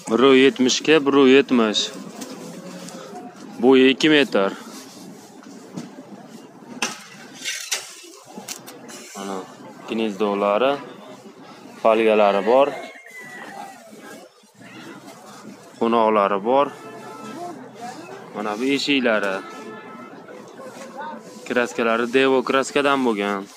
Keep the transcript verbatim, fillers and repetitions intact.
bir yetmish ga bir yetmish. Bo'yi ikki metr. Mana gnezdolari, falgalari bor. Qo'noqlari bor. Mana bu eshiklari. Kraskalari devo kraskadan bo'lgan.